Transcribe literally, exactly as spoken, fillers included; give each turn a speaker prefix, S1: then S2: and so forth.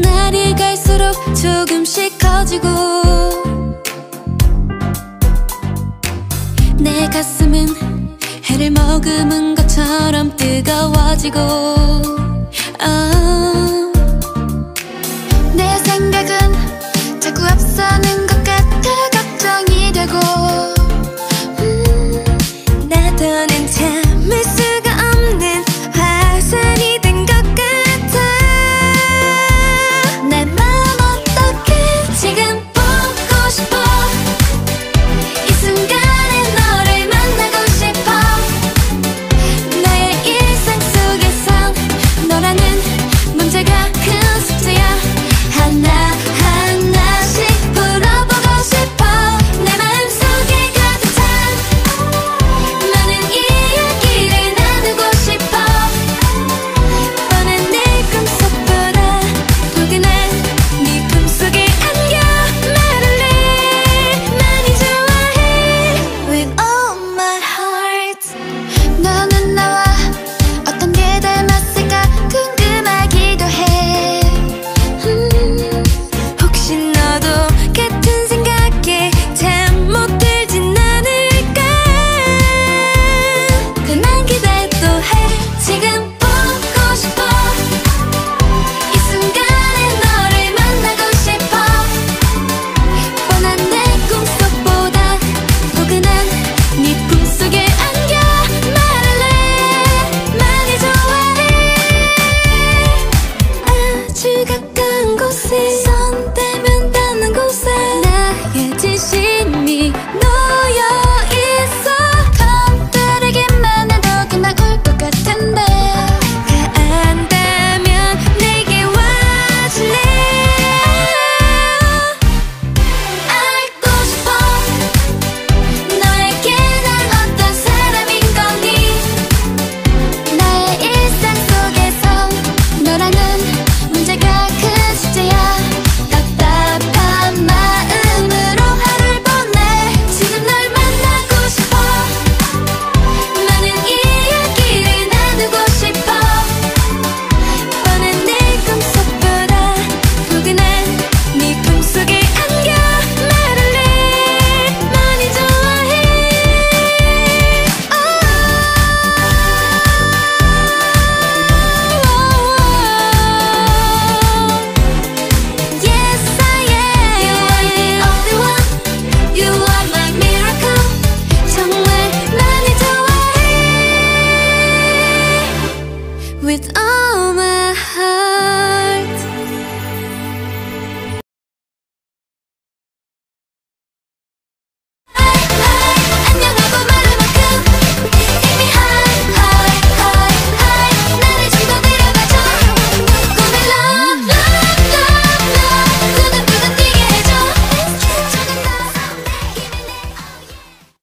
S1: 날이 갈수록 조금씩 커지고 내 가슴은 해를 머금은 것처럼 뜨거워지고 oh. 내 생각은 자꾸 앞서는 것 같아 걱정이 되고 음, 나 더는 참을 수가 없는 화살이 된 것 같아. 내 마음 어떡해 지금 보고 싶어. 이 순간에 너를 만나고 싶어. 나의 일상 속에선 너라는 문제가 큰 숙제야. 하나하나씩 풀어보고 싶어. 내 마음속에 가득 찬 많은 이야기를 나누고 싶어. 뻔한 내 꿈속보다 포근한 네 품속에 안겨 말할래. 많이 좋아해 with all my heart. 너는 나와 어떤 게 닮았을까 궁금하기도 해. 음, 혹시 너도 같은 생각에 잠 못 들진 않을까. 그만 기대도 해. 지금 보고 싶어. 이 순간에 너를 만나고 싶어. 뻔한 내 꿈속보다 포근한 네 품속에 안겨 말할래. 많이 좋아해 아주 가까이